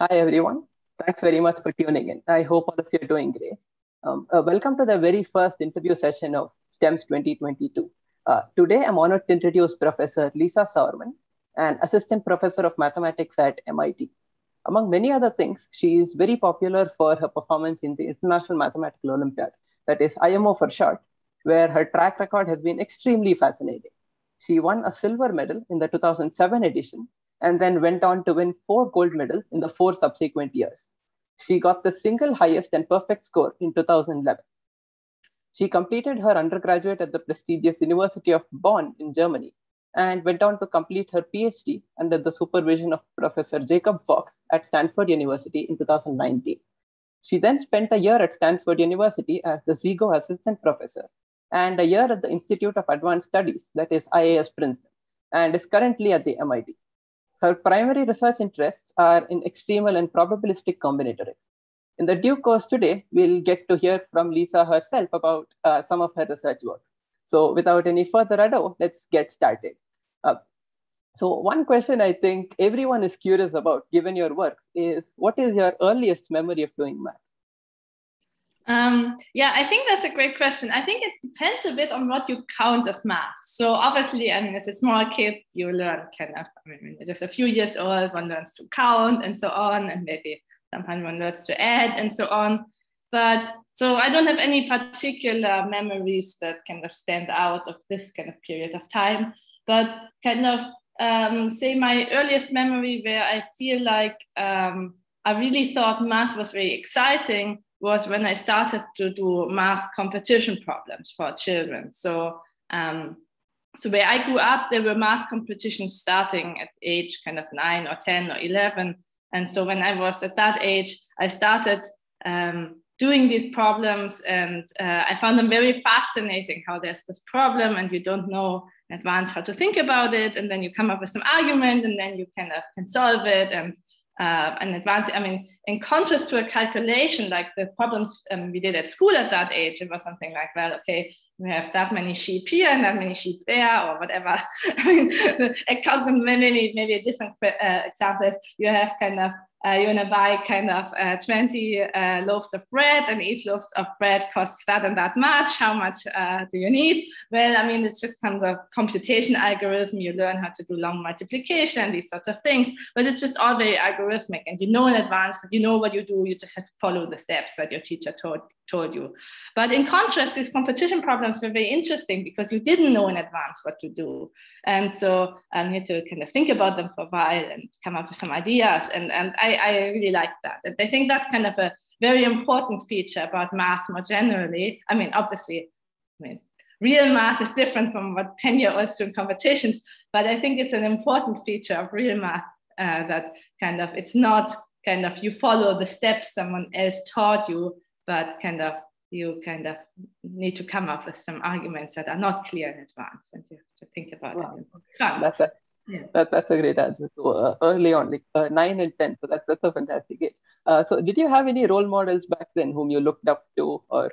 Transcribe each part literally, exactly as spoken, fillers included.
Hi, everyone. Thanks very much for tuning in. I hope all of you are doing great. Um, uh, welcome to the very first interview session of STEMS twenty twenty-two. Uh, today, I'm honored to introduce Professor Lisa Sauerman, an assistant professor of mathematics at M I T. Among many other things, she is very popular for her performance in the International Mathematical Olympiad, that is I M O for short, where her track record has been extremely fascinating. She won a silver medal in the two thousand seven edition and then went on to win four gold medals in the four subsequent years. She got the single highest and perfect score in two thousand eleven. She completed her undergraduate at the prestigious University of Bonn in Germany and went on to complete her PhD under the supervision of Professor Jacob Fox at Stanford University in two thousand nineteen. She then spent a year at Stanford University as the Zigo Assistant Professor and a year at the Institute of Advanced Studies, that is I A S Princeton, and is currently at the M I T. Her primary research interests are in extremal and probabilistic combinatorics. In the due course today, we'll get to hear from Lisa herself about uh, some of her research work. So without any further ado, let's get started. Uh, so one question I think everyone is curious about, given your work, is what is your earliest memory of doing math? Um, yeah, I think that's a great question. I think it depends a bit on what you count as math. So obviously, I mean, as a small kid, you learn kind of, I mean, when you're just a few years old, one learns to count and so on, and maybe sometimes one learns to add and so on. But so I don't have any particular memories that kind of stand out of this kind of period of time, but kind of um, say my earliest memory where I feel like um, I really thought math was very exciting was when I started to do math competition problems for children. So, um, so where I grew up, there were math competitions starting at age kind of nine or ten or eleven. And so when I was at that age, I started um, doing these problems, and uh, I found them very fascinating, how there's this problem and you don't know in advance how to think about it. And then you come up with some argument and then you kind of can solve it. And Uh, and advance, I mean, in contrast to a calculation, like the problems um, we did at school at that age, it was something like, well, okay, we have that many sheep here and that many sheep there, or whatever. I mean, a count, maybe, maybe a different uh, example is you have kind of, uh, you want to buy kind of uh, twenty uh, loaves of bread, and each loaf of bread costs that and that much. How much uh, do you need? Well, I mean, it's just kind of computation algorithm. You learn how to do long multiplication, these sorts of things, but it's just all very algorithmic, and you know in advance that you know what you do. You just have to follow the steps that your teacher told, told you. But in contrast, these competition problems were very interesting because you didn't know in advance what to do. And so um, you had to kind of think about them for a while and come up with some ideas. And, and I, I really like that. And I think that's kind of a very important feature about math more generally. I mean, obviously, I mean, real math is different from what ten-year-olds do in competitions, but I think it's an important feature of real math uh, that kind of, it's not kind of you follow the steps someone else taught you, but kind of you kind of need to come up with some arguments that are not clear in advance, and you have to think about wow. it. That, that's, yeah. that, that's a great answer. So uh, early on, like uh, nine and ten, so that's, that's a fantastic game. Uh, so did you have any role models back then whom you looked up to, or?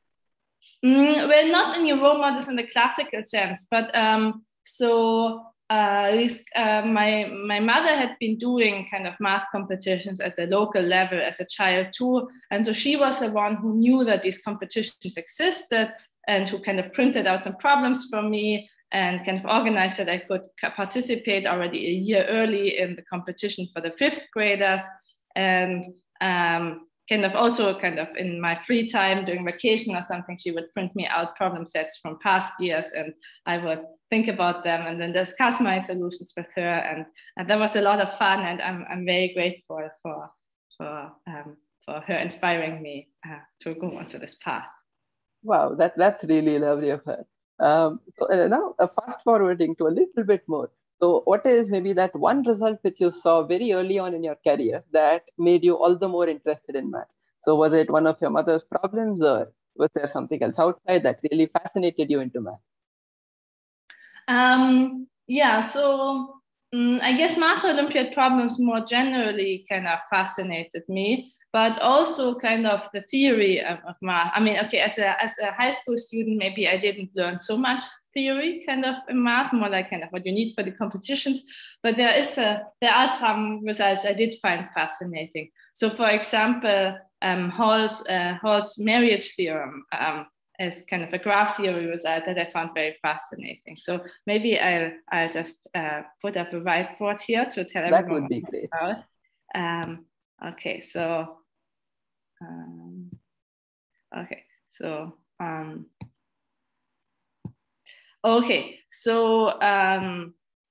Mm, well, not any role models in the classical sense, but um, so uh, uh, my, my mother had been doing kind of math competitions at the local level as a child too. And so she was the one who knew that these competitions existed and who kind of printed out some problems for me and kind of organized that I could participate already a year early in the competition for the fifth graders. And um, kind of also kind of in my free time during vacation or something, she would print me out problem sets from past years, and I would think about them and then discuss my solutions with her. And, and that was a lot of fun, and I'm, I'm very grateful for, for, um, for her inspiring me uh, to go onto this path. Wow, that, that's really lovely of her. Um, so uh, now uh, fast forwarding to a little bit more. So what is maybe that one result which you saw very early on in your career that made you all the more interested in math? So was it one of your mother's problems, or was there something else outside that really fascinated you into math? Um, yeah, so um, I guess math Olympiad problems more generally kind of fascinated me. but also kind of the theory of, of math. I mean, okay, as a, as a high school student, maybe I didn't learn so much theory kind of in math, more like kind of what you need for the competitions, but there is a, there are some results I did find fascinating. So for example, um, Hall's, uh, Hall's marriage theorem um, is kind of a graph theory result that I found very fascinating. So maybe I'll, I'll just uh, put up a whiteboard here to tell that everyone would be great. about. Um, okay, so, um, okay, so, um, okay, so, um,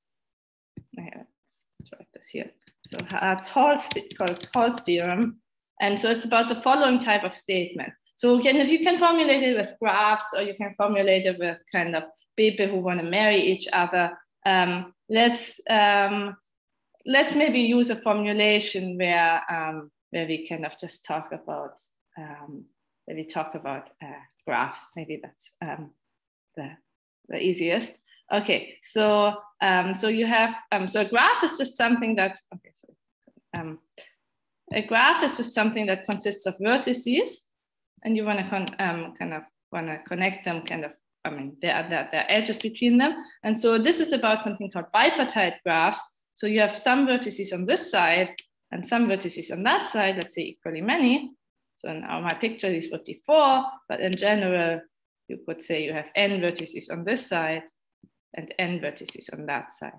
let's try this here. So that's Hall's, called Hall's theorem. And so it's about the following type of statement. So can, if you can formulate it with graphs, or you can formulate it with kind of people who want to marry each other, um, let's, um, let's maybe use a formulation where, um, where we kind of just talk about, um, where we talk about uh, graphs. Maybe that's um, the, the easiest. Okay, so um, so you have, um, so a graph is just something that, okay, so um, a graph is just something that consists of vertices, and you want to con um, kind of want to connect them, kind of, I mean, there are, there, there are edges between them. And so this is about something called bipartite graphs. So you have some vertices on this side and some vertices on that side, let's say equally many. So in our, my picture, these would be four, but in general, you could say you have n vertices on this side and n vertices on that side.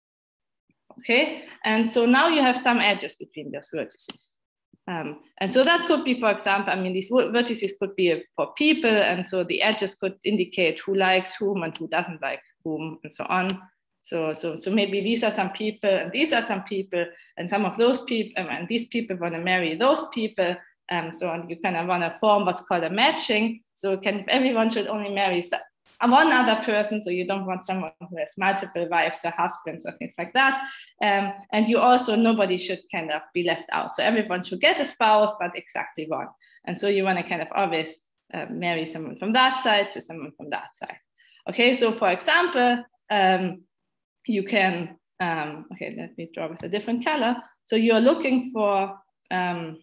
Okay, and so now you have some edges between those vertices. Um, and so that could be, for example, I mean, these vertices could be for people, and so the edges could indicate who likes whom and who doesn't like whom, and so on. So, so, so maybe these are some people, and these are some people, and some of those people, and these people want to marry those people. Um, so and you kind of want to form what's called a matching. So can, everyone should only marry one other person, so you don't want someone who has multiple wives or husbands or things like that. Um, and you also, nobody should kind of be left out. So everyone should get a spouse, but exactly one. And so you want to kind of always uh, marry someone from that side to someone from that side. Okay, so for example, um, you can, um, okay, let me draw with a different color. So you're looking for, um,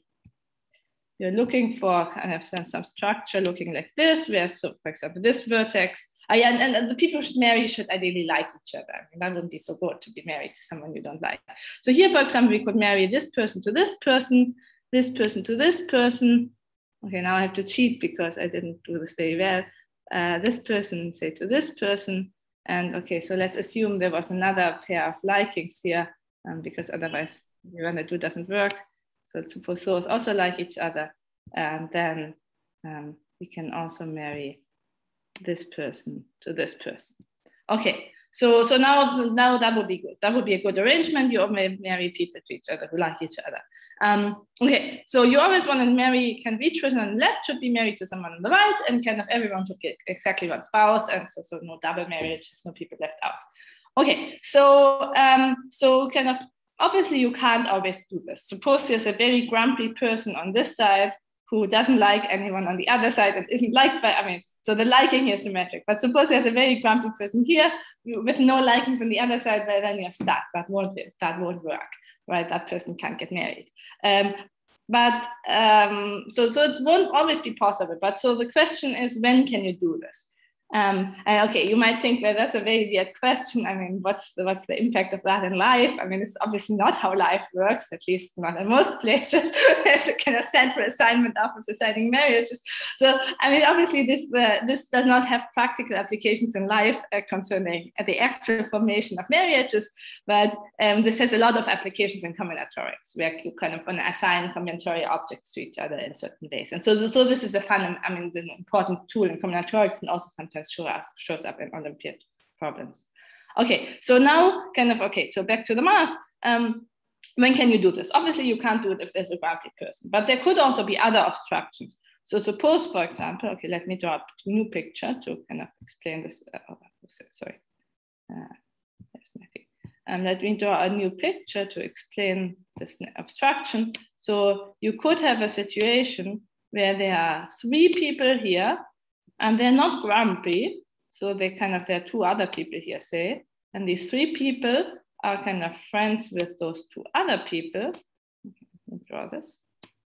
you're looking for kind of some, some structure looking like this, where, so for example, this vertex, uh, yeah, and, and the people who should marry should ideally like each other. I mean, that wouldn't be so good to be married to someone you don't like. So here, for example, we could marry this person to this person, this person to this person. Okay, now I have to cheat because I didn't do this very well. Uh, this person, say, to this person. And okay, so let's assume there was another pair of likings here, um, because otherwise the one that do doesn't work. So suppose those also like each other, and then um, we can also marry this person to this person. Okay, so so now now that would be good. That would be a good arrangement. You may marry people to each other who like each other. Um, okay, so you always want to marry, kind of each person on the left should be married to someone on the right, and kind of everyone should get exactly one spouse, and so so no double marriage, no people left out. Okay, so um, so kind of. Obviously, you can't always do this. Suppose there's a very grumpy person on this side who doesn't like anyone on the other side and isn't liked by, I mean, so the liking here is symmetric. But suppose there's a very grumpy person here with no likings on the other side, well, then you're stuck. That won't, that won't work, right? That person can't get married. Um, but um, so, so it won't always be possible. But so the question is, when can you do this? Um, and okay, you might think, well, that's a very weird question. I mean, what's the, what's the impact of that in life? I mean, it's obviously not how life works, at least not in most places. There's a kind of central assignment of deciding marriages. So, I mean, obviously this, uh, this does not have practical applications in life uh, concerning uh, the actual formation of marriages, but um, this has a lot of applications in combinatorics, where you kind of want to assign combinatorial objects to each other in certain ways. And so, so this is a fun, I mean, an important tool in combinatorics, and also sometimes Show up, shows up in Olympiad problems. Okay, so now kind of, okay, so back to the math. Um, when can you do this? Obviously, you can't do it if there's a grumpy person, but there could also be other obstructions. So suppose, for example, okay, let me draw a new picture to kind of explain this. Uh, oh, sorry. Uh, that's my thing. Um, let me draw a new picture to explain this obstruction. So you could have a situation where there are three people here, and they're not grumpy, so they kind of, there are two other people here, say, and these three people are kind of friends with those two other people. Okay, let me draw this.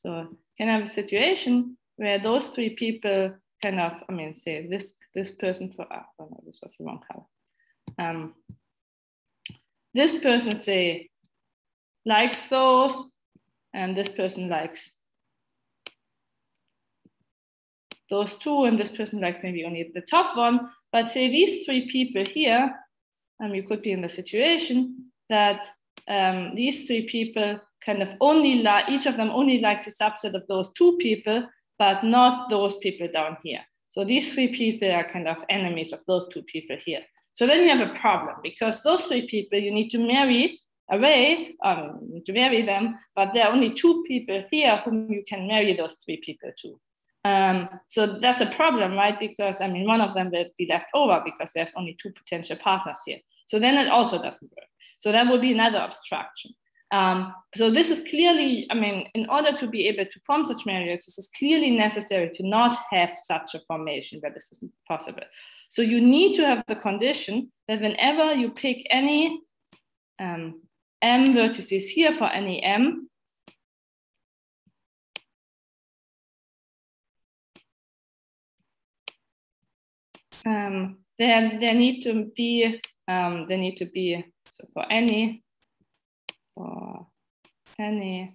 So can have a situation where those three people kind of, I mean, say this this person for, ah, oh no, this was the wrong color. Um, this person say likes those, and this person likes those two, and this person likes maybe only the top one. But say these three people here, um, you could be in the situation that um, these three people kind of only like, each of them only likes a subset of those two people, but not those people down here. So these three people are kind of enemies of those two people here. So then you have a problem, because those three people you need to marry away, um, you need to marry them, but there are only two people here whom you can marry those three people to. Um, so that's a problem, right? Because I mean, one of them will be left over because there's only two potential partners here. So then it also doesn't work. So that would be another obstruction. Um, so this is clearly, I mean, in order to be able to form such marriages, this is clearly necessary to not have such a formation where this isn't possible. So you need to have the condition that whenever you pick any um, m vertices here for any m, um, there, there need to be, um, there need to be, so for any, for any,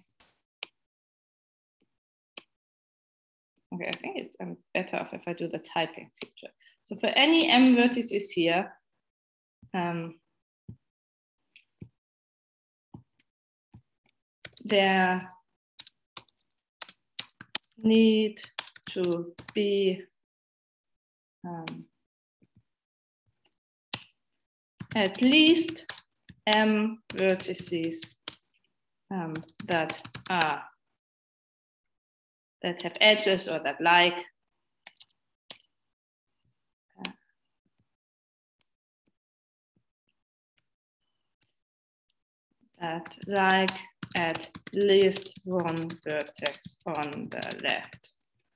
okay, I think it's um, better off if I do the typing feature. So for any m vertices here, um, there need to be um, at least m vertices um, that are that have edges or that like uh, that like at least one vertex on the left.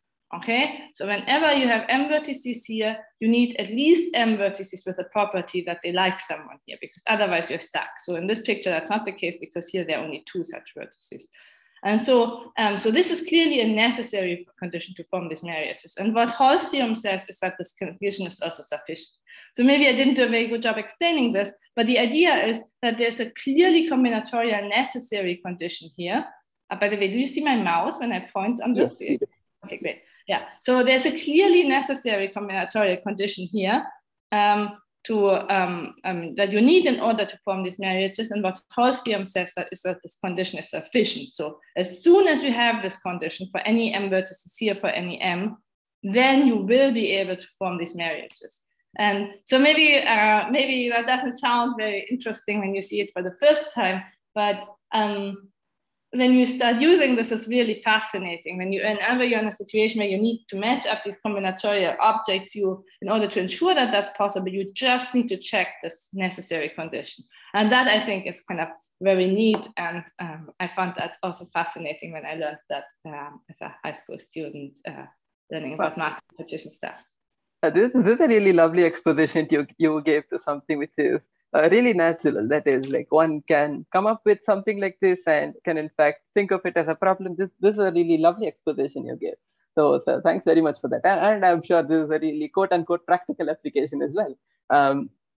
Okay, so whenever you have m vertices here, you need at least m vertices with a property that they like someone here, because otherwise you're stuck. So in this picture, that's not the case, because here there are only two such vertices. And so, um, so this is clearly a necessary condition to form these marriages. And what Hall's theorem says is that this condition is also sufficient. So maybe I didn't do a very good job explaining this, but the idea is that there's a clearly combinatorial necessary condition here. Uh, by the way, do you see my mouse when I point on this? Yes. Okay, great. Yeah, so there's a clearly necessary combinatorial condition here um, to, um, um, that you need in order to form these marriages. And what Hall's theorem says that is that this condition is sufficient. So as soon as you have this condition for any m vertices here for any m, then you will be able to form these marriages. And so maybe, uh, maybe that doesn't sound very interesting when you see it for the first time, but um, when you start using this, it's really fascinating. When you, whenever you're in a situation where you need to match up these combinatorial objects, you, in order to ensure that that's possible, you just need to check this necessary condition. And that I think is kind of very neat. And um, I found that also fascinating when I learned that um, as a high school student, uh, learning about mathematician stuff. Uh, this, this is a really lovely exposition you, you gave to something which is Uh, really natural. That is, like, one can come up with something like this and can in fact think of it as a problem. This, this is a really lovely exposition you gave. So, so thanks very much for that. And, and I'm sure this is a really quote unquote practical application as well. Um,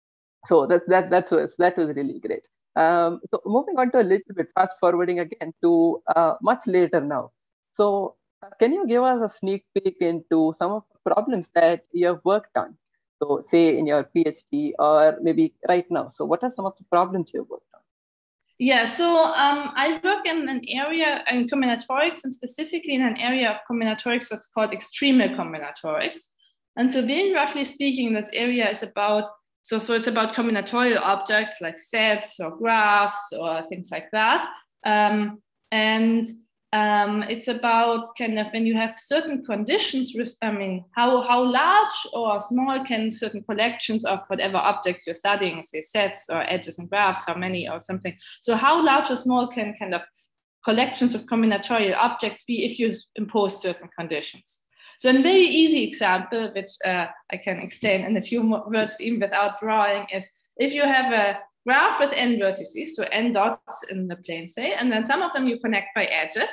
so that, that, that, was, that was really great. Um, so moving on to a little bit fast forwarding again to uh, much later now. So uh, can you give us a sneak peek into some of the problems that you have worked on? So say in your PhD or maybe right now. So what are some of the problems you've worked on? Yeah, so um, I work in an area in combinatorics, and specifically in an area of combinatorics that's called extremal combinatorics. And so very roughly speaking, this area is about, so, so it's about combinatorial objects like sets or graphs or things like that. Um, and Um, it's about kind of when you have certain conditions, I mean, how, how large or small can certain collections of whatever objects you're studying, say sets or edges and graphs, how many or something. So how large or small can kind of collections of combinatorial objects be if you impose certain conditions? So a very easy example, which uh, I can explain in a few words even without drawing, is if you have a graph with n vertices, so n dots in the plane, say, and then some of them you connect by edges.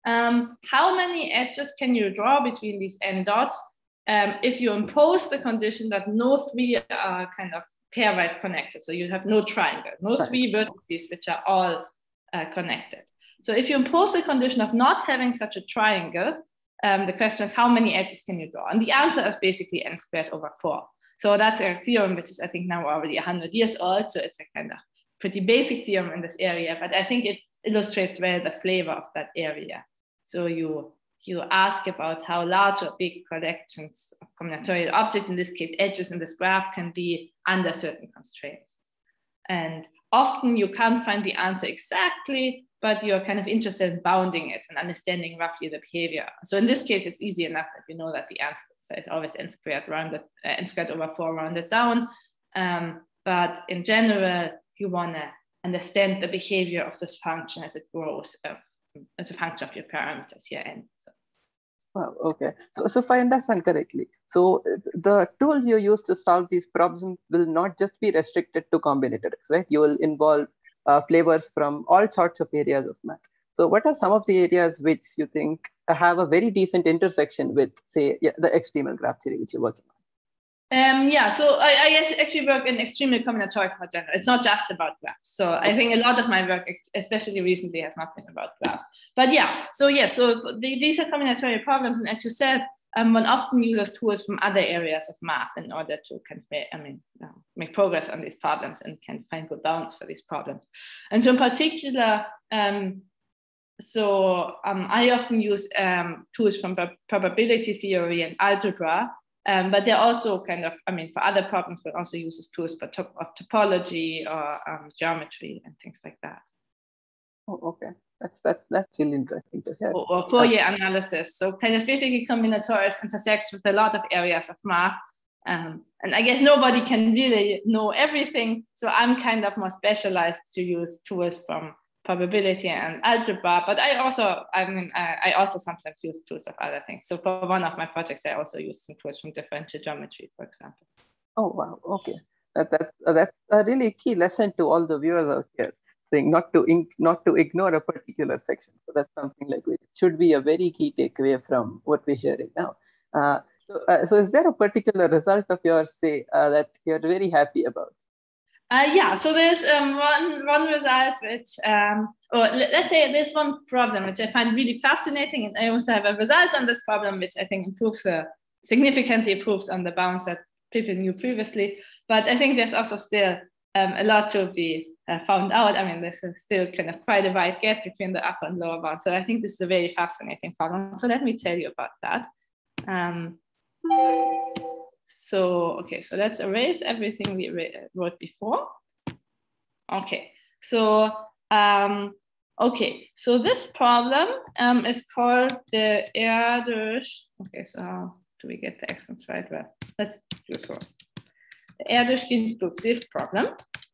um, how many edges can you draw between these n dots um, if you impose the condition that no three are kind of pairwise connected? So you have no triangle, no three vertices which are all uh, connected. So if you impose the condition of not having such a triangle, um, the question is how many edges can you draw? And the answer is basically n squared over four. So that's a theorem which is, I think, now already one hundred years old. So it's a kind of pretty basic theorem in this area, but I think it illustrates well the flavor of that area. So you, you ask about how large or big collections of combinatorial objects, in this case, edges in this graph, can be under certain constraints. And often you can't find the answer exactly, but you're kind of interested in bounding it and understanding roughly the behavior. So in this case, it's easy enough that you know that the answer is always n squared rounded, uh, n squared over four rounded down. Um, but in general, you want to understand the behavior of this function as it grows uh, as a function of your parameters here n. So. Wow, okay. So, so if I understand correctly, so the tools you use to solve these problems will not just be restricted to combinatorics, right? You will involve uh, flavors from all sorts of areas of math. So what are some of the areas which you think have a very decent intersection with, say, yeah, the extremal graph theory which you're working on? Um, yeah, so I, I actually work in extremely combinatorics for general. It's not just about graphs. So I think a lot of my work, especially recently, has not been about graphs. But yeah, so yeah, so the, these are combinatorial problems. And as you said, um, one often uses tools from other areas of math in order to kind of, I mean, uh, make progress on these problems and can find good bounds for these problems. And so in particular, um, so um, I often use um, tools from probability theory and algebra. Um, but they're also kind of, I mean, for other problems, but also uses tools for top of topology or um, geometry and things like that. Oh, okay. That's, that's, that's really interesting to hear. Or, or Fourier uh, analysis. So kind of basically combinatorics intersects with a lot of areas of math. Um, and I guess nobody can really know everything. So I'm kind of more specialized to use tools from probability and algebra, but I also, I mean, I, I also sometimes use tools of other things. So for one of my projects, I also use some tools from differential geometry, for example. Oh, wow. Okay. That, that's, uh, that's a really key lesson to all the viewers out here, saying not to, inc not to ignore a particular section. So that's something like which should be a very key takeaway from what we're hearing now. Uh, so, uh, so is there a particular result of yours, say, uh, that you're very happy about? Uh, yeah, so there's um, one, one result which, um, or let's say there's one problem which I find really fascinating, and I also have a result on this problem which I think improves the, significantly improves on the bounds that people knew previously. But I think there's also still um, a lot to be uh, found out. I mean, there's still kind of quite a wide gap between the upper and lower bounds. So I think this is a very fascinating problem. So let me tell you about that. Um, So, okay, so let's erase everything we wrote before. Okay, so, um, okay, so this problem um, is called the Erdős, okay, so how do we get the accents right? Well, let's do so. The Erdős-Ginzburg-Swift problem.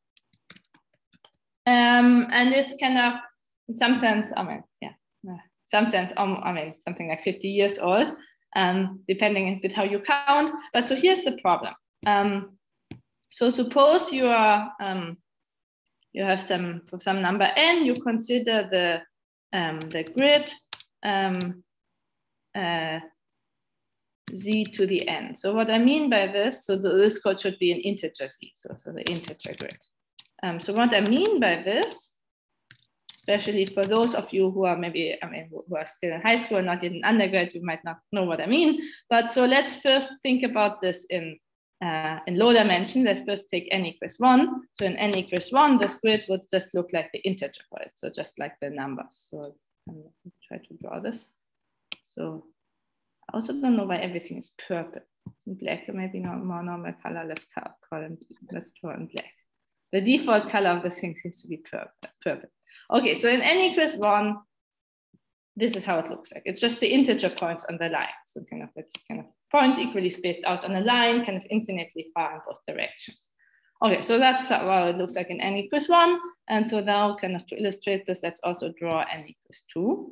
Um, and it's kind of, in some sense, I mean, yeah, in some sense, um, I mean, something like fifty years old. Um, depending a bit how you count. But so here's the problem. Um, so suppose you are um, you have some for some number n, you consider the um, the grid um, uh, z to the n. So what I mean by this, so the, this code should be an integer z, so, so the integer grid. Um, so what I mean by this, especially for those of you who are maybe, I mean, who are still in high school, not in undergrad, you might not know what I mean. But so let's first think about this in, uh, in low dimension. Let's first take n equals one. So in n equals one, this grid would just look like the integer for it. So just like the numbers. So I'm going to try to draw this. So I also don't know why everything is purple. It's in black, maybe not more normal color. Let's call it, let's draw in black. The default color of this thing seems to be purple. purple. Okay, so in n equals one, this is how it looks like. It's just the integer points on the line. So kind of it's kind of points equally spaced out on a line, kind of infinitely far in both directions. Okay, so that's how it looks like in n equals one. And so now kind of to illustrate this, let's also draw n equals two.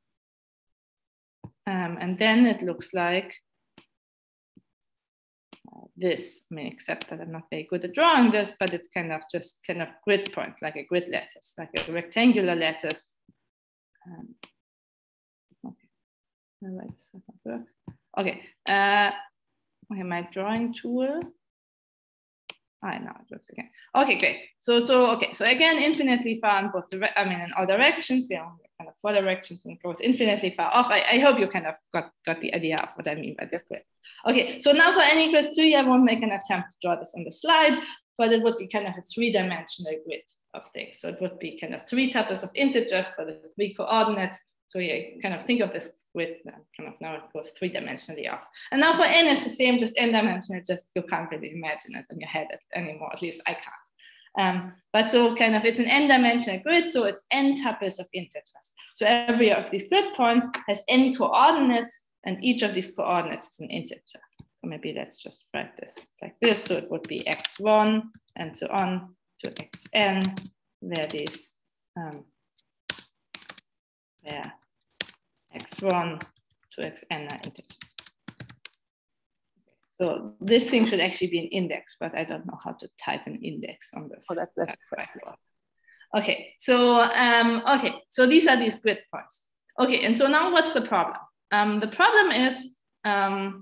Um, and then it looks like, uh, this. I mean, except that I'm not very good at drawing this, but it's kind of just kind of grid point, like a grid lattice, like a rectangular lattice. Um, okay, okay. Uh, okay, my drawing tool. I know it works again. Okay, great. So, so okay. So again, infinitely far in both. I mean, in all directions. Yeah, kind of four directions and goes infinitely far off. I, I hope you kind of got got the idea of what I mean by this grid. Okay. So now for n equals three, I won't make an attempt to draw this on the slide, but it would be kind of a three-dimensional grid of things. So it would be kind of three tuples of integers for the three coordinates. So yeah, kind of think of this grid, kind of now it goes three-dimensionally off. And now for n, it's the same, just n-dimensional, just you can't really imagine it in your head anymore, at least I can't. Um, but so kind of it's an n-dimensional grid, so it's n tuples of integers. So every of these grid points has n coordinates, and each of these coordinates is an integer. So maybe let's just write this like this. So it would be x one and so on to xn, where these um, where x one to xn are integers. So this thing should actually be an index, but I don't know how to type an index on this. Oh, that, that's right. Okay, so um, okay, so these are these grid points. Okay, and so now what's the problem? Um, the problem is, um,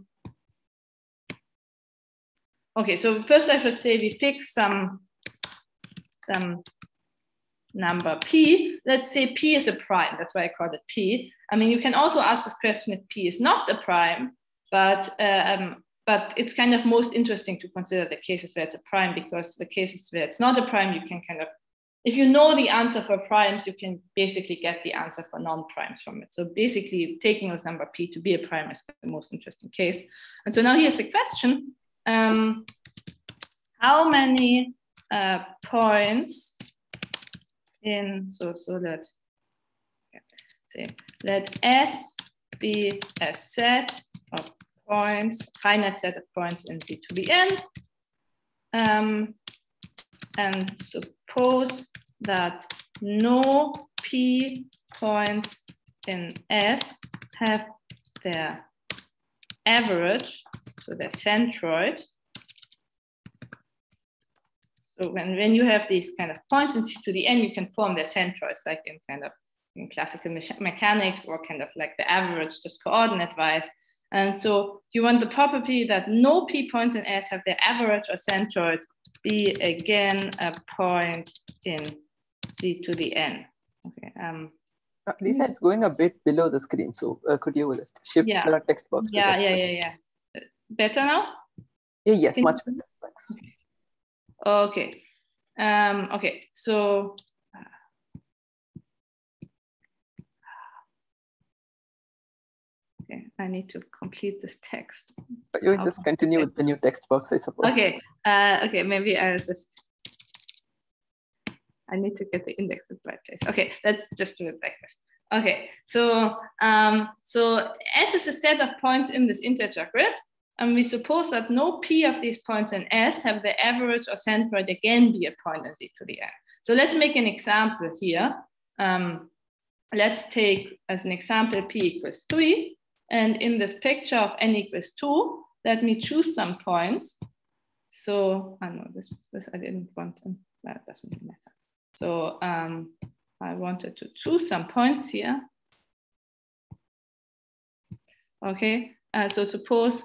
okay, so first I should say we fix some some number p. Let's say p is a prime. That's why I called it p. I mean, you can also ask this question if p is not a prime, but um, but it's kind of most interesting to consider the cases where it's a prime, because the cases where it's not a prime, you can kind of, if you know the answer for primes, you can basically get the answer for non-primes from it. So basically taking this number p to be a prime is the most interesting case. And so now here's the question. Um, how many uh, points in, so, so let, say, let S be a set of points, finite set of points in Z to the n, um, and suppose that no p points in S have their average, so their centroid. So when, when you have these kind of points in C to the n, you can form their centroids, like in kind of in classical me mechanics, or kind of like the average, just coordinate-wise. And so you want the property that no p points in S have their average or centroid be again a point in Z to the n. Okay. Um, uh, Lisa, it's going a bit below the screen, so uh, could you just shift yeah. the text box? Yeah, yeah, yeah, yeah. Better now? Yeah, yes, Can much better. Thanks. Okay. Um, okay. So. Okay, I need to complete this text. You will just continue with the new text box, I suppose. Okay, uh, okay, maybe I'll just, I need to get the index in the right place. Okay, let's just do it like this. Okay, so, um, so S is a set of points in this integer grid, and we suppose that no p of these points in S have the average or centroid again be a point in Z to the n. So let's make an example here. Um, let's take as an example p equals three. And in this picture of n equals two, let me choose some points. So I know this, this I didn't want to, that doesn't really matter. So um, I wanted to choose some points here. Okay, uh, so suppose,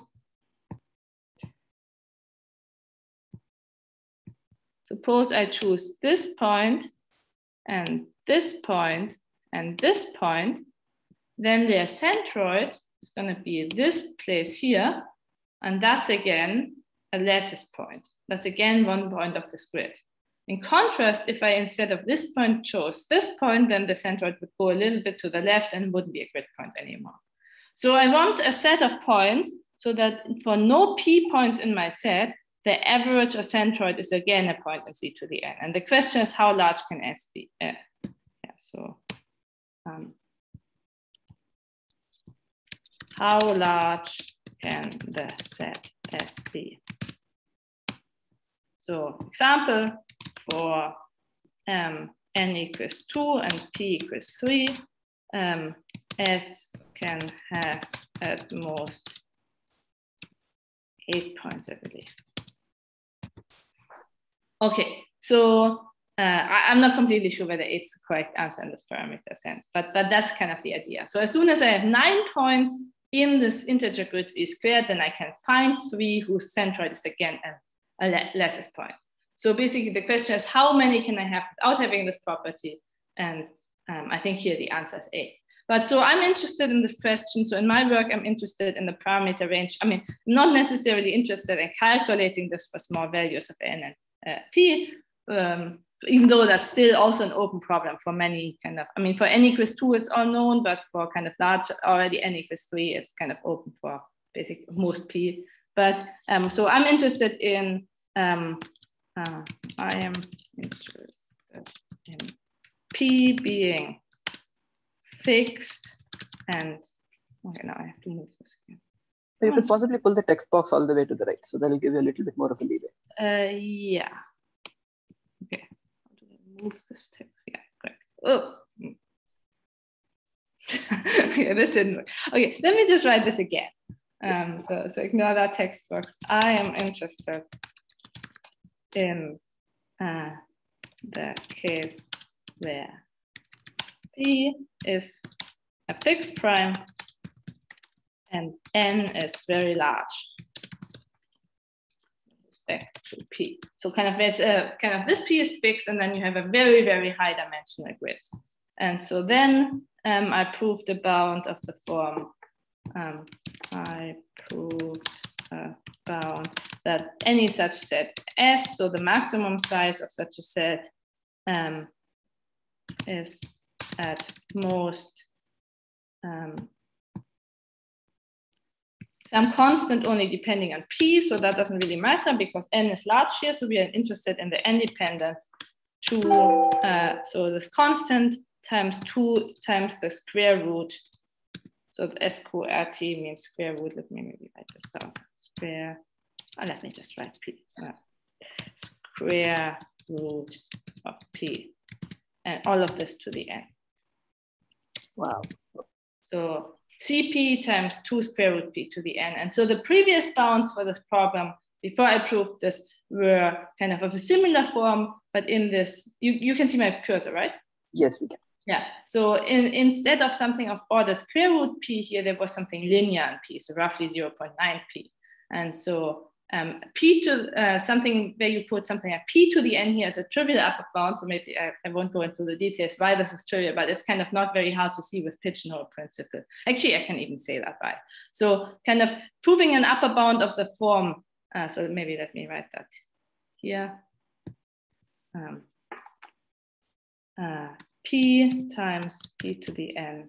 suppose I choose this point and this point and this point, then their centroid is going to be this place here, and that's again a lattice point. That's again one point of this grid. In contrast, if I instead of this point chose this point, then the centroid would go a little bit to the left and wouldn't be a grid point anymore. So I want a set of points so that for no p points in my set, the average or centroid is again a point in Z to the n. And the question is, how large can S be? Uh, yeah, so um, how large can the set S be? So example for um, n equals two and p equals three, um, S can have at most eight points, I believe. Okay, so uh, I, I'm not completely sure whether eight is the correct answer in this parameter sense, but, but that's kind of the idea. So as soon as I have nine points in this integer grid Z squared, then I can find three whose centroid is again a, a lattice point. So basically the question is, how many can I have without having this property? And um, I think here the answer is eight. But so I'm interested in this question. So in my work, I'm interested in the parameter range. I mean, not necessarily interested in calculating this for small values of n and uh, p, um, even though that's still also an open problem for many kind of, I mean, for n equals two, it's all known, but for kind of large, already n equals three, it's kind of open for basic most p. But um, so I'm interested in, um, uh, I am interested in p being fixed and, okay, now I have to move this again. So you could possibly pull the text box all the way to the right, so that'll give you a little bit more of a leeway. Uh, yeah. Okay. How do I move this text? Yeah, great. Oh. Okay, this didn't work. Okay, let me just write this again. Um, so, so ignore that text box. I am interested in uh, the case where p is a fixed prime and n is very large with respect to p. So kind of it's a kind of this p is fixed, and then you have a very, very high dimensional grid. And so then um, I proved the bound of the form. Um, I proved a bound that any such set S, so the maximum size of such a set, um, is at most um, some constant only depending on p, so that doesn't really matter because n is large here, so we are interested in the n dependence to, uh, so this constant times two times the square root, so the S Q R T means square root, let me maybe write this down, square, oh, let me just write p, uh, square root of p, and all of this to the n. Wow. So C P times two square root p to the n. And so the previous bounds for this problem, before I proved this, were kind of of a similar form, but in this, you, you can see my cursor, right? Yes, we can. Yeah, so in, instead of something of order square root p here, there was something linear in p, so roughly zero point nine p. And so um, p to uh, something where you put something like p to the n here is a trivial upper bound, so maybe I, I won't go into the details why this is trivial, but it's kind of not very hard to see with pigeonhole principle. Actually, I can even say that right. So kind of proving an upper bound of the form, uh, so maybe let me write that here. Um, uh, p times p to the n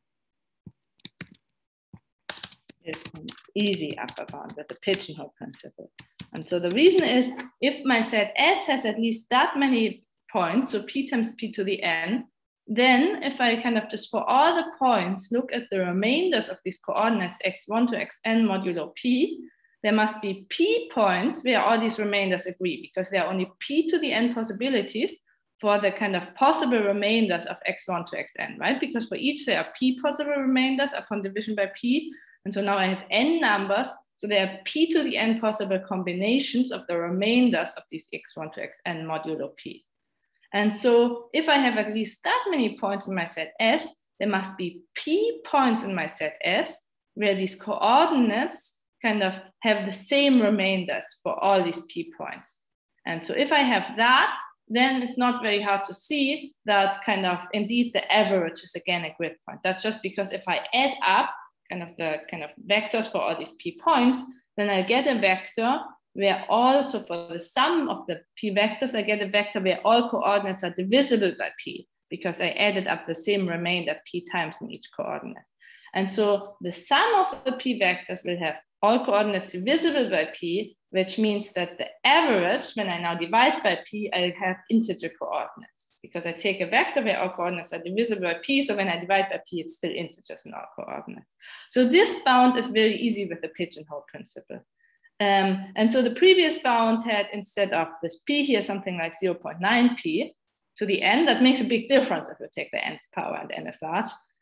is an easy upper bound with the pigeonhole principle. And so the reason is, if my set S has at least that many points, so p times p to the n, then if I kind of just for all the points look at the remainders of these coordinates x one to xn modulo p, there must be p points where all these remainders agree, because there are only p to the n possibilities for the kind of possible remainders of x one to xn, right? Because for each there are p possible remainders upon division by p. And so now I have n numbers, so there are p to the n possible combinations of the remainders of these x one to xn modulo p. And so if I have at least that many points in my set S, there must be p points in my set S where these coordinates kind of have the same remainders for all these p points. And so if I have that, then it's not very hard to see that kind of indeed the average is again a grid point. That's just because if I add up kind of the kind of vectors for all these p points, then I get a vector where also for the sum of the p vectors, I get a vector where all coordinates are divisible by p, because I added up the same remainder p times in each coordinate. And so the sum of the p vectors will have all coordinates divisible by p, which means that the average, when I now divide by p, I have integer coordinates, because I take a vector where all coordinates are divisible by p, so when I divide by p, it's still integers in all coordinates. So this bound is very easy with the pigeonhole principle. Um, and so the previous bound had, instead of this p here, something like zero point nine p to the n. That makes a big difference if you take the nth power and n is large.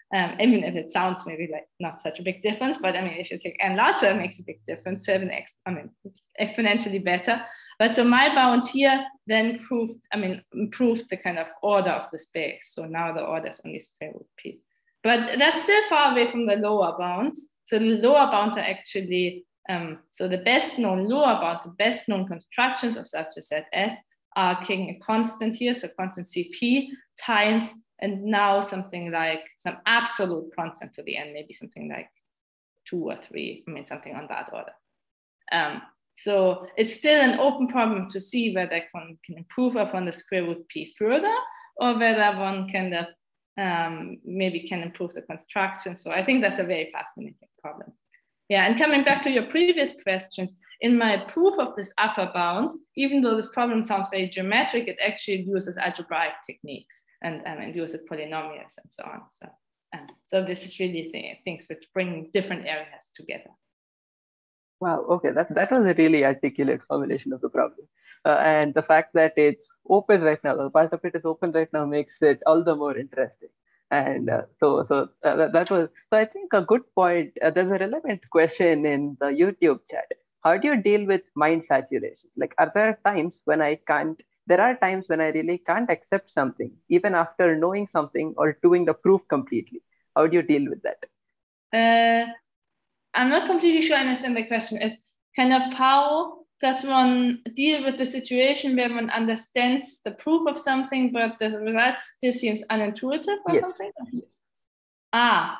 Um, even if it sounds maybe like not such a big difference, but I mean, if you take n larger, it makes a big difference. Seven x, I mean, exponentially better. But so my bound here then proved, I mean, improved the kind of order of the space. So now the order is only square root p. But that's still far away from the lower bounds. So the lower bounds are actually, um, so the best known lower bounds, the best known constructions of such a set S are taking a constant here, so constant C P times, and now something like some absolute constant to the end, maybe something like two or three, I mean, something on that order. Um, so it's still an open problem to see whether one can improve upon the square root p further, or whether one can uh, um, maybe can improve the construction. So I think that's a very fascinating problem. Yeah, and coming back to your previous questions, in my proof of this upper bound, even though this problem sounds very geometric, it actually uses algebraic techniques and, um, and uses polynomials and so on. So, um, so this is really th things which bring different areas together. Wow, okay, that, that was a really articulate formulation of the problem. Uh, and the fact that it's open right now, the part of it is open right now, makes it all the more interesting. And uh, so, so uh, that, that was, so I think a good point. Uh, there's a relevant question in the YouTube chat. How do you deal with mind saturation? Like, are there times when I can't, there are times when I really can't accept something, even after knowing something or doing the proof completely. How do you deal with that? Uh, I'm not completely sure I understand the question. Is kind of how does one deal with the situation where one understands the proof of something, but the result still seems unintuitive or yes. something? Yes. Ah,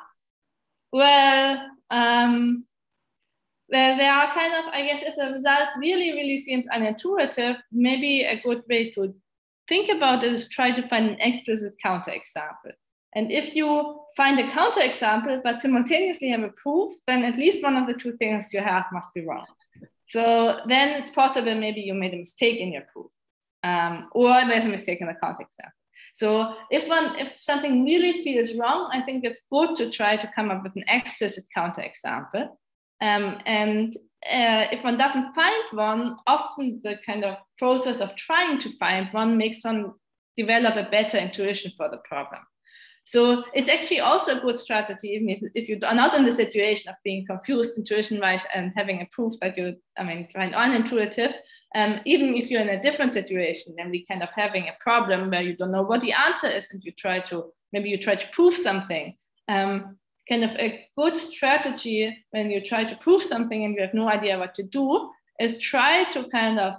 well, um, well, there are kind of, I guess, if the result really, really seems unintuitive, maybe a good way to think about it is try to find an explicit counterexample. And if you find a counterexample, but simultaneously have a proof, then at least one of the two things you have must be wrong. So then it's possible maybe you made a mistake in your proof, um, or there's a mistake in the counterexample. So if one, if something really feels wrong, I think it's good to try to come up with an explicit counterexample. Um, and uh, if one doesn't find one, often the kind of process of trying to find one makes one develop a better intuition for the problem. So it's actually also a good strategy, even if, if you are not in the situation of being confused intuition-wise and having a proof that you, I mean, find unintuitive, um, even if you're in a different situation, namely kind of having a problem where you don't know what the answer is and you try to, maybe you try to prove something. Um, kind of a good strategy when you try to prove something and you have no idea what to do is try to kind of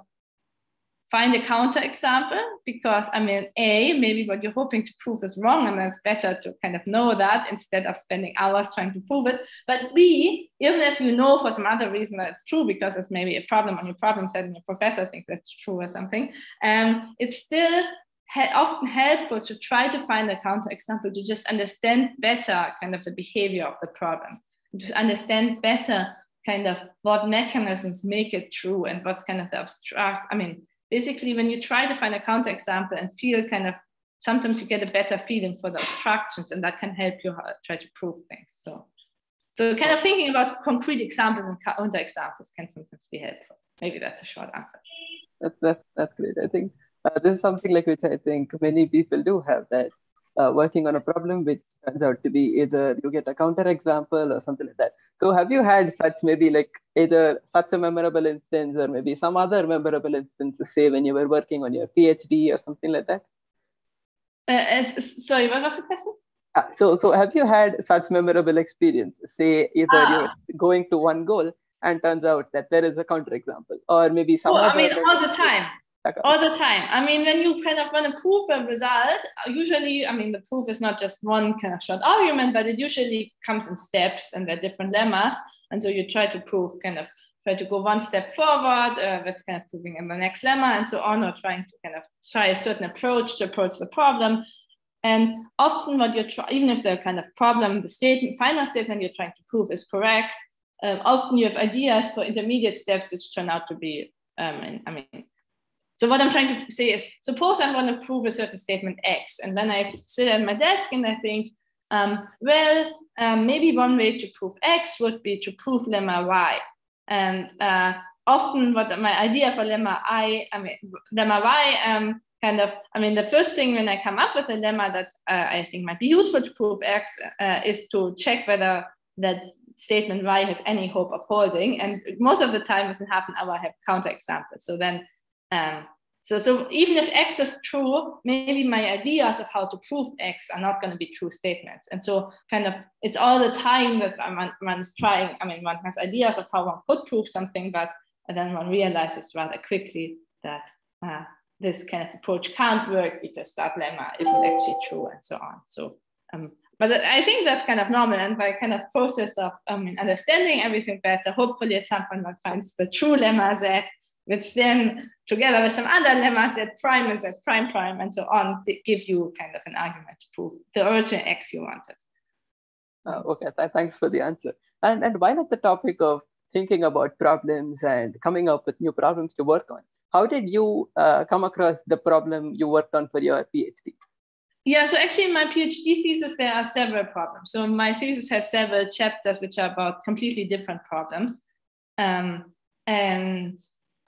find a counterexample, because I mean, A, maybe what you're hoping to prove is wrong, and it's better to kind of know that instead of spending hours trying to prove it. But B, even if you know for some other reason that it's true, because it's maybe a problem on your problem set and your professor thinks that's true or something, um, it's still often helpful to try to find a counterexample to just understand better kind of the behavior of the problem, just understand better kind of what mechanisms make it true and what's kind of the abstract, I mean, basically, when you try to find a counterexample and feel kind of, sometimes you get a better feeling for the abstractions, and that can help you try to prove things. So, so kind of thinking about concrete examples and counterexamples can sometimes be helpful. Maybe that's a short answer. That's, that's, that's great. I think uh, this is something like which I think many people do have, that uh, working on a problem which turns out to be either you get a counterexample or something like that. So have you had such maybe like either such a memorable instance or maybe some other memorable instance, say when you were working on your PhD or something like that? Uh, as, sorry, what was the question? Uh, so, so have you had such memorable experience? Say either ah. you're going to one goal and turns out that there is a counterexample, or maybe some oh, other. I mean, all the time. All the time. I mean, when you kind of want to prove a result, usually, I mean, the proof is not just one kind of short argument, but it usually comes in steps and there are different lemmas. And so you try to prove, kind of try to go one step forward uh, with kind of proving in the next lemma and so on, or trying to kind of try a certain approach to approach the problem. And often what you're trying, even if the kind of problem, the statement, final statement you're trying to prove is correct, um, often you have ideas for intermediate steps which turn out to be, um, and, I mean, so what I'm trying to say is, suppose I want to prove a certain statement X, and then I sit at my desk and I think, um, well, um, maybe one way to prove X would be to prove lemma Y. And uh, often what my idea for lemma I, I mean, lemma Y um, kind of, I mean, the first thing when I come up with a lemma that uh, I think might be useful to prove X uh, is to check whether that statement Y has any hope of holding. And most of the time, within half an hour, I have counterexamples. So then, um, so, so even if X is true, maybe my ideas of how to prove X are not going to be true statements. And so kind of, it's all the time that one, one's trying, I mean, one has ideas of how one could prove something, but then one realizes rather quickly that uh, this kind of approach can't work because that lemma isn't actually true and so on. So, um, but I think that's kind of normal, and by kind of process of um, understanding everything better, hopefully at some point one finds the true lemma Z, which then together with some other lemmas Z prime and Z prime prime and so on, they give you kind of an argument to prove the original X you wanted. Uh, okay, th thanks for the answer. And, and while at the topic of thinking about problems and coming up with new problems to work on, how did you uh, come across the problem you worked on for your PhD? Yeah, so actually in my PhD thesis, there are several problems. So my thesis has several chapters which are about completely different problems. Um, and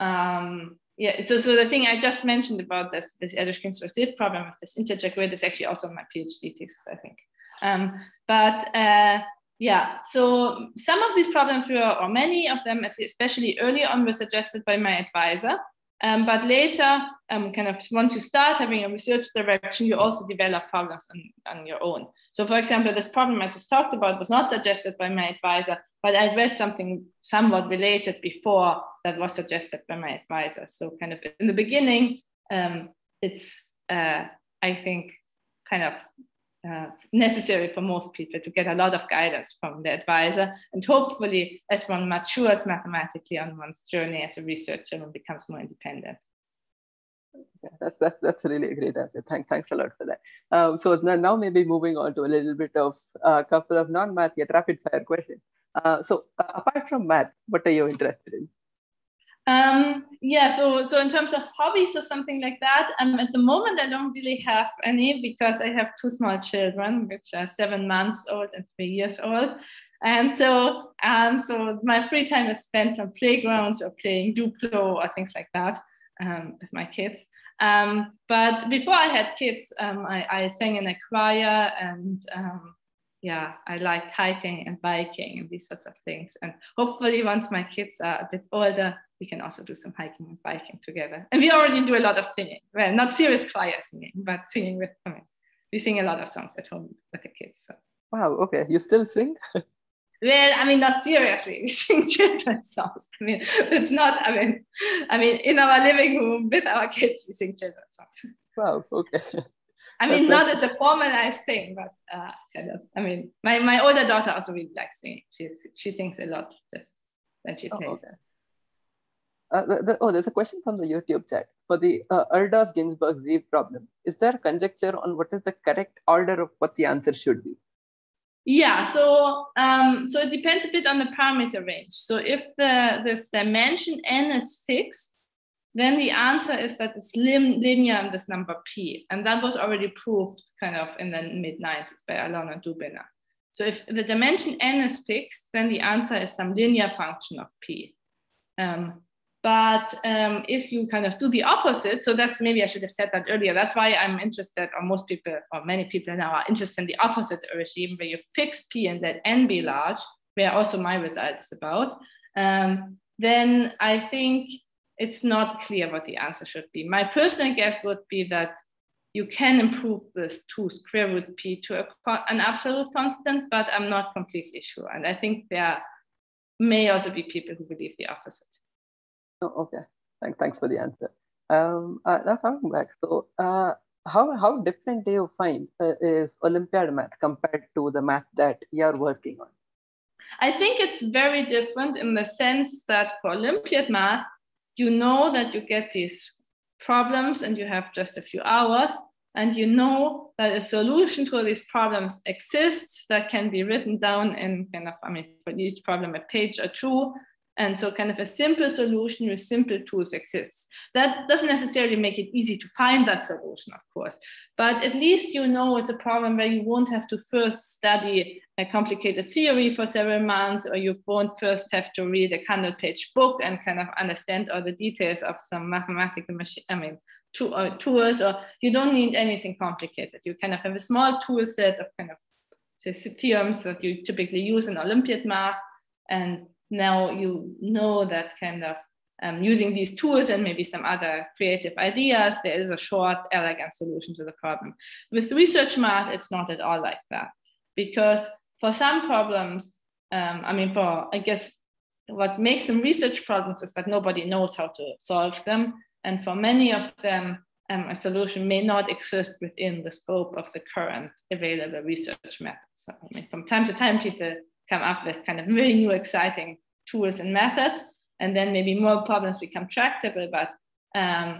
um, yeah, so, so the thing I just mentioned about this, this Erdős-Künstler-Sieve problem with this integer grid is actually also my PhD thesis, I think. Um, but uh, yeah, so some of these problems were, or many of them, especially early on, were suggested by my advisor. Um, but later, um, kind of once you start having a research direction, you also develop problems on, on your own. So for example, this problem I just talked about was not suggested by my advisor, but I read something somewhat related before that was suggested by my advisor. So kind of in the beginning, um, it's, uh, I think, kind of Uh, necessary for most people to get a lot of guidance from the advisor, and hopefully as one matures mathematically on one's journey as a researcher and becomes more independent. Yeah, that's that's that's a really great answer. Thanks, thanks a lot for that. Um, so now maybe moving on to a little bit of a uh, couple of non-math yet rapid fire questions. Uh, so uh, apart from math, what are you interested in? Um, yeah, so so in terms of hobbies or something like that, um, at the moment I don't really have any because I have two small children, which are seven months old and three years old. And so um, so my free time is spent on playgrounds or playing Duplo or things like that um, with my kids. Um, but before I had kids, um, I, I sang in a choir, and um, yeah, I liked hiking and biking and these sorts of things. And hopefully once my kids are a bit older, we can also do some hiking and biking together. And we already do a lot of singing. Well, not serious choir singing, but singing with, I mean, we sing a lot of songs at home with the kids. So. Wow, okay. You still sing? Well, I mean, not seriously. We sing children's songs. I mean, it's not, I mean, I mean, in our living room with our kids, we sing children's songs. Wow, okay. I mean, not as a formalized thing, but uh, kind of, I mean, my, my older daughter also really likes singing. She's, she sings a lot just when she plays. Oh, okay. Uh, the, the, oh, there's a question from the YouTube chat. For the uh, Erdős-Ginzburg-Sieve problem, is there a conjecture on what is the correct order of what the answer should be? Yeah, so um, so it depends a bit on the parameter range. So if the this dimension n is fixed, then the answer is that it's lim linear in this number p. And that was already proved kind of in the mid nineties by Alon and Dubiner. So if the dimension n is fixed, then the answer is some linear function of p. Um, but um, if you kind of do the opposite, so that's maybe I should have said that earlier. That's why I'm interested, or most people, or many people now are interested in the opposite regime, where you fix p and let n be large, where also my result is about. Um, then I think it's not clear what the answer should be. My personal guess would be that you can improve this to square root p to a, an absolute constant, but I'm not completely sure. And I think there may also be people who believe the opposite. Oh, okay. Thanks, thanks for the answer. Um, uh, now coming back, so uh, how, how different do you find uh, is Olympiad math compared to the math that you're working on? I think it's very different in the sense that for Olympiad math, you know that you get these problems and you have just a few hours, and you know that a solution to these problems exists that can be written down in kind of, I mean, for each problem a page or two. And so kind of a simple solution with simple tools exists. That doesn't necessarily make it easy to find that solution, of course, but at least you know it's a problem where you won't have to first study a complicated theory for several months, or you won't first have to read a hundred page book and kind of understand all the details of some mathematical machine, I mean, to, uh, tools, or you don't need anything complicated. You kind of have a small tool set of kind of say, theorems that you typically use in Olympiad math, and now you know that kind of um, using these tools and maybe some other creative ideas, there is a short, elegant solution to the problem. With research math, it's not at all like that, because for some problems, um, I mean, for, I guess, what makes them research problems is that nobody knows how to solve them. And for many of them, um, a solution may not exist within the scope of the current available research methods. So, I mean, from time to time, people come up with kind of very new, exciting tools and methods, and then maybe more problems become tractable, but um,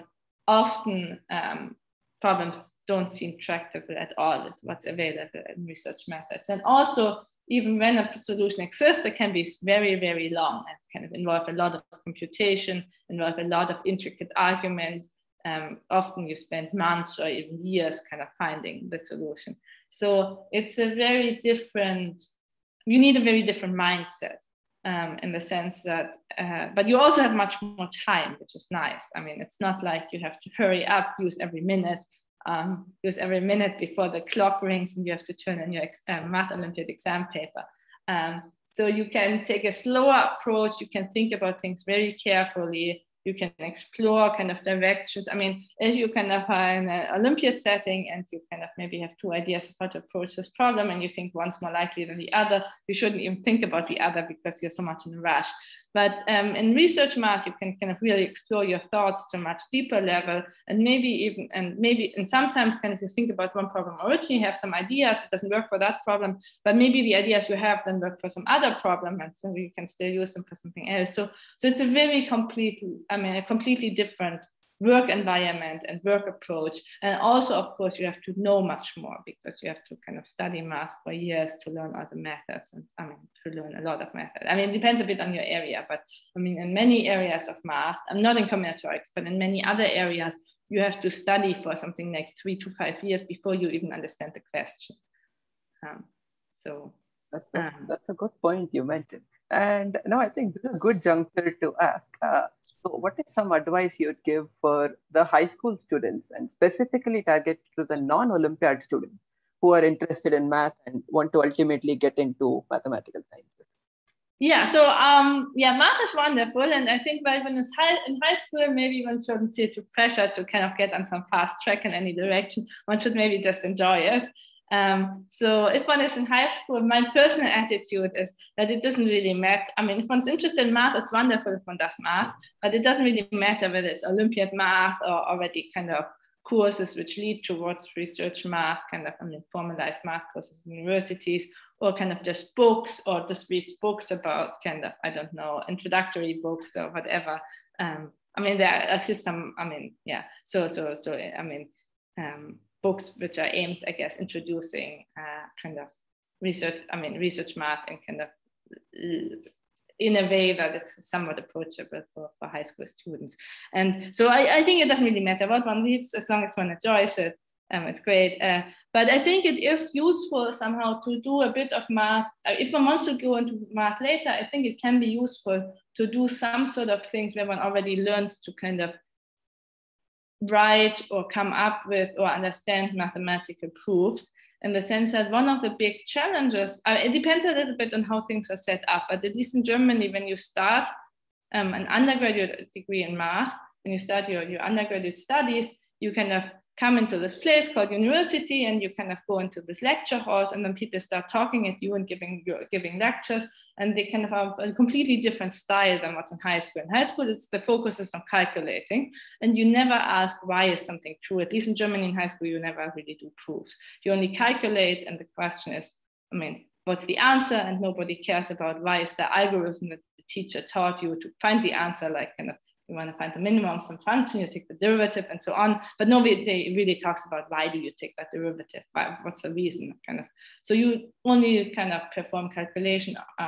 often um, problems don't seem tractable at all with what's available in research methods. And also, even when a solution exists, it can be very, very long and kind of involve a lot of computation, involve a lot of intricate arguments. Um, often you spend months or even years kind of finding the solution. So it's a very different, you need a very different mindset um, in the sense that, uh, but you also have much more time, which is nice. I mean, it's not like you have to hurry up, use every minute, um, use every minute before the clock rings and you have to turn in your ex uh, Math Olympiad exam paper. Um, so you can take a slower approach, you can think about things very carefully, you can explore kind of directions. I mean, if you kind of are in an Olympiad setting and you kind of maybe have two ideas of how to approach this problem and you think one's more likely than the other, you shouldn't even think about the other because you're so much in a rush. But um, in research math, you can kind of really explore your thoughts to a much deeper level, and maybe even, and maybe, and sometimes kind of you think about one problem originally, you have some ideas, it doesn't work for that problem, but maybe the ideas you have then work for some other problem, and so you can still use them for something else. So, so it's a very complete, I mean, a completely different work environment and work approach. And also, of course, you have to know much more because you have to kind of study math for years to learn all the methods, and I mean, to learn a lot of methods. I mean, it depends a bit on your area, but I mean, in many areas of math, I'm not in combinatorics, but in many other areas, you have to study for something like three to five years before you even understand the question. Um, so that's, that's, um, that's a good point you mentioned. And now I think this is a good juncture to ask. Uh, So what is some advice you'd give for the high school students, and specifically target to the non-Olympiad students who are interested in math and want to ultimately get into mathematical sciences? Yeah, so um, yeah, math is wonderful. And I think when it's high, in high school, maybe one shouldn't feel too pressured to kind of get on some fast track in any direction. One should maybe just enjoy it. Um, so if one is in high school, my personal attitude is that it doesn't really matter. I mean, if one's interested in math, it's wonderful if one does math, but it doesn't really matter whether it's Olympiad math or already kind of courses which lead towards research math, kind of I mean, formalized math courses in universities, or kind of just books, or just read books about kind of, I don't know, introductory books or whatever. Um, I mean, there exists some, I mean, yeah, so, so, so, I mean, um, books which are aimed, I guess, introducing uh, kind of research, I mean, research math and kind of in a way that it's somewhat approachable for, for high school students. And so I, I think it doesn't really matter what one reads, as long as one enjoys it, um, it's great. Uh, but I think it is useful somehow to do a bit of math. If one wants to go into math later, I think it can be useful to do some sort of things where one already learns to kind of write or come up with or understand mathematical proofs, in the sense that one of the big challenges, uh, it depends a little bit on how things are set up, but at least in Germany, when you start um, an undergraduate degree in math, when you start your, your undergraduate studies, you kind of come into this place called university, and you kind of go into this lecture halls, and then people start talking at you and giving giving lectures, and they kind of have a completely different style than what's in high school. In high school, it's the focus is on calculating, and you never ask why is something true. At least in Germany, in high school, you never really do proofs. You only calculate, and the question is, I mean, what's the answer? And nobody cares about why is the algorithm that the teacher taught you to find the answer, like kind of, you want to find the minimum of some function, you take the derivative and so on. But nobody really talks about why do you take that derivative? Why, what's the reason? Kind of. So you only kind of perform calculation uh,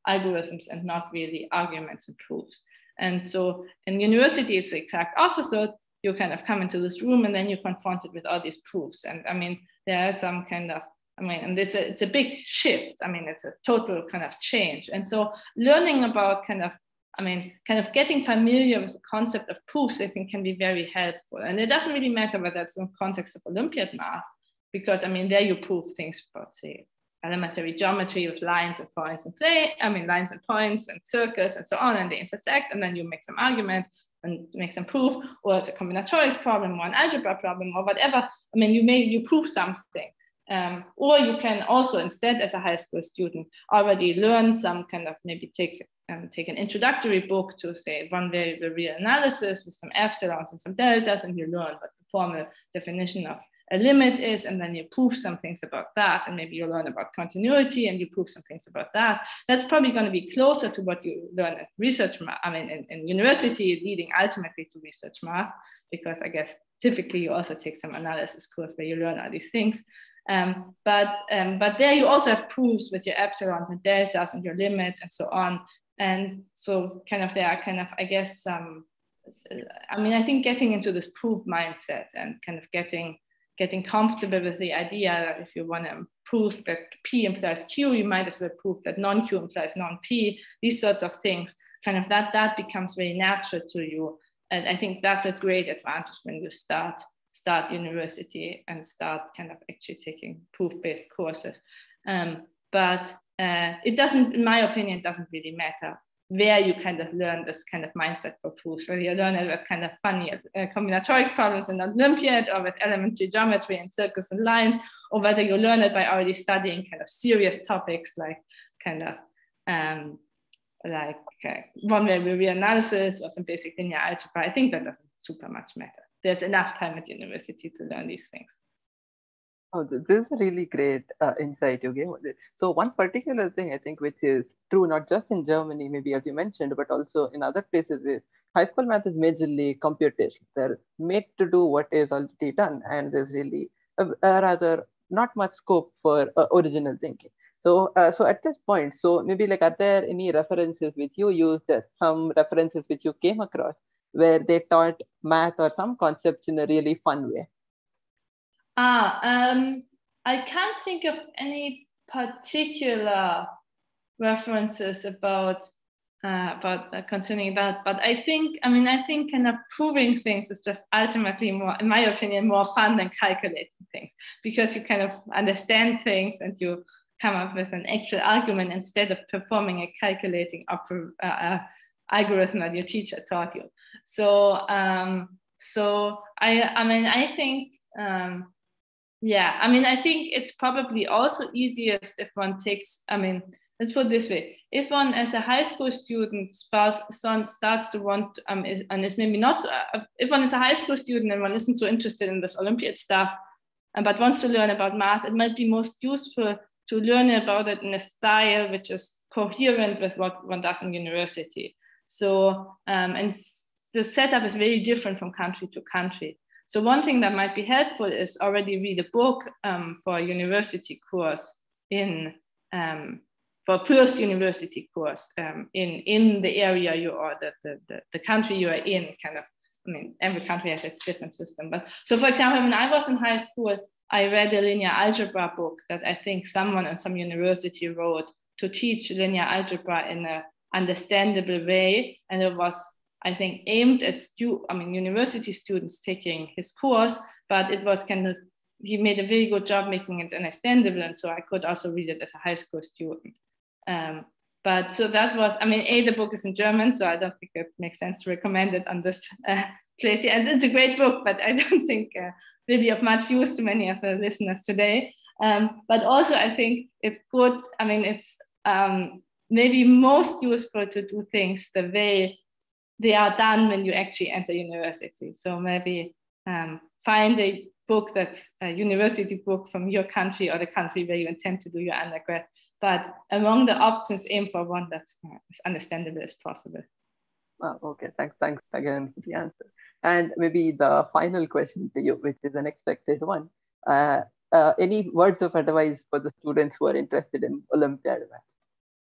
algorithms and not really arguments and proofs. And so in university, it's the exact opposite. You kind of come into this room and then you're confronted with all these proofs. And I mean, there are some kind of, I mean, and it's a, it's a big shift. I mean, it's a total kind of change. And so learning about kind of, I mean, kind of getting familiar with the concept of proofs, I think can be very helpful. And it doesn't really matter whether it's in the context of Olympiad math, because I mean, there you prove things about, say, elementary geometry with lines and points and play, I mean, lines and points and circles and so on, and they intersect, and then you make some argument and make some proof, or it's a combinatorics problem or an algebra problem or whatever. I mean, you may, you prove something. Um, or you can also instead, as a high school student, already learn some kind of, maybe take, um, take an introductory book to, say, one variable real analysis with some epsilons and some deltas, and you learn what the formal definition of a limit is, and then you prove some things about that, and maybe you learn about continuity and you prove some things about that. That's probably going to be closer to what you learn at research math, I mean, in, in university, leading ultimately to research math, because I guess typically you also take some analysis course where you learn all these things. Um, but, um, but there you also have proofs with your epsilons and deltas and your limit and so on. And so kind of there are kind of, I guess, um, I mean, I think getting into this proof mindset and kind of getting, getting comfortable with the idea that if you want to prove that P implies Q, you might as well prove that non-Q implies non-P, these sorts of things, kind of that, that becomes very natural to you. And I think that's a great advantage when you start start university and start kind of actually taking proof-based courses. Um, but uh, it doesn't, in my opinion, it doesn't really matter where you kind of learn this kind of mindset for proofs, whether you learn it with kind of funny uh, combinatorics problems in Olympiad, or with elementary geometry and circles and lines, or whether you learn it by already studying kind of serious topics like kind of um, like uh, one variable real analysis or some basic linear algebra. I think that doesn't super much matter. There's enough time at university to learn these things. Oh, this is a really great uh, insight you gave. So one particular thing I think which is true, not just in Germany, maybe as you mentioned, but also in other places, is high school math is majorly computational. They're made to do what is already done, and there's really a, a rather not much scope for uh, original thinking. So, uh, so at this point, so maybe like, are there any references which you used, uh, some references which you came across where they taught math or some concepts in a really fun way? Ah, um, I can't think of any particular references about uh, about uh, concerning that, but I think, I mean, I think kind of proving things is just ultimately more, in my opinion, more fun than calculating things, because you kind of understand things and you come up with an actual argument instead of performing a calculating upper, uh, uh, algorithm that your teacher taught you. So, um, so I, I mean, I think, um, yeah, I mean, I think it's probably also easiest if one takes, I mean, let's put it this way. If one, as a high school student, starts, starts to want, um, and is maybe not, uh, if one is a high school student and one isn't so interested in this Olympiad stuff, uh, but wants to learn about math, it might be most useful to learn about it in a style which is coherent with what one does in university. So, um, and the setup is very different from country to country. So one thing that might be helpful is already read a book um, for a university course in, um, for first university course um, in, in the area you are, the, the, the, the country you are in, kind of, I mean, every country has its different system. But so for example, when I was in high school, I read a linear algebra book that I think someone at some university wrote to teach linear algebra in an understandable way. And it was, I think, aimed at stu I mean, university students taking his course, but it was kind of, he made a very good job making it understandable. And so I could also read it as a high school student. Um, but so that was, I mean, A, the book is in German, so I don't think it makes sense to recommend it on this uh, place here. And it's a great book, but I don't think uh, will be of much use to many of the listeners today. Um, but also I think it's good, I mean, it's um, maybe most useful to do things the way they are done when you actually enter university. So maybe um, find a book that's a university book from your country or the country where you intend to do your undergrad. But among the options, aim for one that's uh, as understandable as possible. Oh, okay, thanks, thanks again for the answer. And maybe the final question to you, which is an expected one. Uh, uh, any words of advice for the students who are interested in Olympiad math?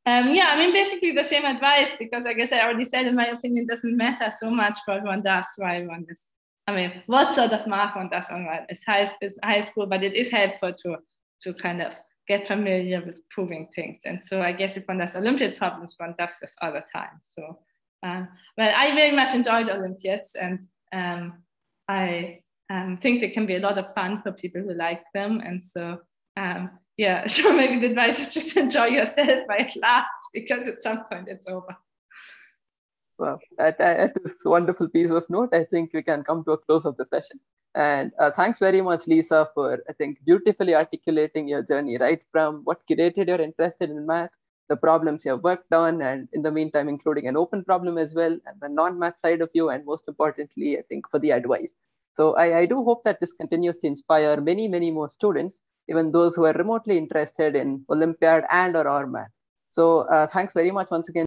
Um, yeah, I mean, basically the same advice, because I guess I already said in my opinion, doesn't matter so much what one does, why one is, I mean, what sort of math one does one is high, is high school, but it is helpful to, to kind of get familiar with proving things. And so I guess if one does Olympiad problems, one does this all the time. So, um, well, I very much enjoyed Olympiads, and um, I um, think they can be a lot of fun for people who like them. And so, um, yeah, so maybe the advice is just enjoy yourself while it lasts, because at some point it's over. Well, at, at this wonderful piece of note, I think we can come to a close of the session. And uh, thanks very much, Lisa, for, I think, beautifully articulating your journey, right from what created your interest in math, the problems you have worked on, and in the meantime, including an open problem as well, and the non-math side of you, and most importantly, I think, for the advice. So I, I do hope that this continues to inspire many, many more students, even those who are remotely interested in Olympiad and or, or math. So uh, thanks very much once again.